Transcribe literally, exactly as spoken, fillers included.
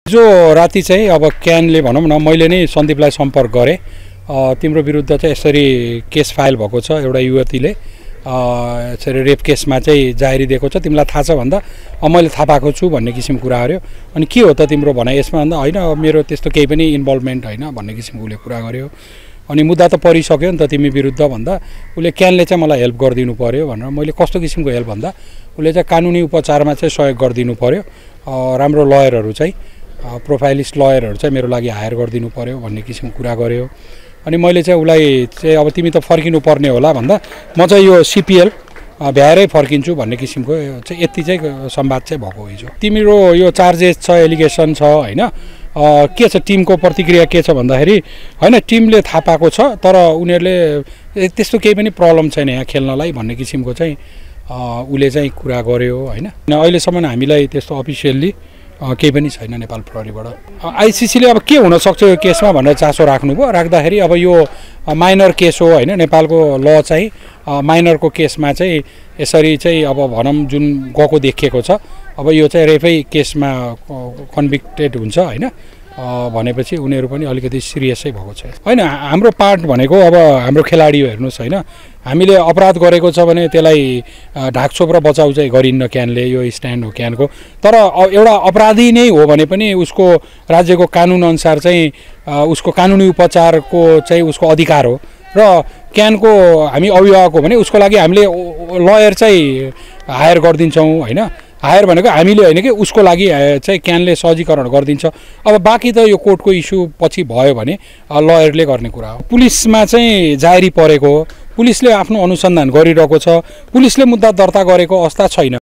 जो राति चाहिँ अब क्यानले भनौँ न मैले नै सन्दीपलाई सम्पर्क गरेँ तिम्रो विरुद्ध चाहिँ यसरी केस फाइल भएको छ एउटा युवतीले यसरी रेप केसमा चाहिँ जाहेरी दिएको छ तिमीलाई थाहा छ भन्दा मैले थाहा पाएको छु भन्ने किसिमको कुरा गर्यो अनि के हो त तिम्रो भनाइ यसमा भन्दा होइन मेरो त्यस्तो केही पनि इन्भल्भमेन्ट होइन भन्ने किसिमको उसले कुरा गर्यो अनि मुद्दा त परिसक्यो नि त तिमी विरुद्ध भन्दा उसले क्यानले चाहिँ मलाई हेल्प गरिदिनु पर्यो भनेर मैले कस्तो किसिमको हेल्प भन्दा उसले चाहिँ कानुनी उपचारमा चाहिँ सहयोग गरिदिनु पर्यो राम्रो लयरहरू चाहिँ प्रोफाइलिस्ट लयरहरू चाहिँ मेरो लागि हायर गरिदिनु पर्यो भन्ने किसिमको कुरा गर्यो अनि मैले चाहिँ उसलाई चाहिँ अब तिमी त फर्किनु पर्ने होला भन्दा म चाहिँ यो सिपिएल भ्याएरै फर्किन्छु भन्ने किसिमको चाहिँ यति चाहिँ संवाद चाहिँ भएको हिजो तिम्रो यो चार्जेस छ एलिगेसन छ होइन के छ टिमको प्रतिक्रिया के छ भन्दाखेरि होइन टिमले थाहा पाएको छ तर उनीहरूले त्यस्तो केही पनि प्रब्लम छैन यहाँ खेल्नलाई भन्ने किसिमको चाहिँ उसले चाहिँ कुरा गर्यो होइन अहिलेसम्म हामीलाई त्यस्तो अफिसियल्ली केही पनि छैन नेपाल प्रहरीबाट आइसिसीले अब के हुनसक्छ यो केसमा भनेर चासो राख्नुभयो राख्दाखेरि अब यो माइनर केस हो होइन नेपालको ल चाहिँ माइनरको केसमा चाहिँ यसरी चाहिँ अब भनौँ जुन गएको देखिएको छ अब यो चाहिँ रेपै केसमा कन्भिक्टेड हुन्छ होइन भनेपछि उनीहरू पनि अलिकति सिरियसै भएको छ होइन हाम्रो पार्ट भनेको अब हाम्रो खेलाडी हो हेर्नुहोस् होइन हामीले अपराध गरेको छ भने त्यसलाई ढाकछोप र बचाउ चाहिँ गरिन्न क्यानले यो स्ट्यान्ड हो क्यानको तर एउटा अपराधी नै हो भने पनि उसको राज्यको कानुन अनुसार चाहिँ उसको कानुनी उपचारको चाहिँ उसको अधिकार हो र क्यानको हामी अभिभावक हो भने उसको लागि हामीले लयर चाहिँ हायर गरिदिन्छौँ होइन हायर भनेको हामीले होइन कि उसको लागि चाहिँ क्यानले सहजीकरण गरिदिन्छ अब बाँकी त यो कोर्टको इस्यु पछि भयो भने लयरले गर्ने कुरा हो पुलिसमा चाहिँ जाहेरी परेको पुलिसले आफ्नो अनुसन्धान गरिरहेको छ पुलिसले मुद्दा दर्ता गरेको अवस्था छैन।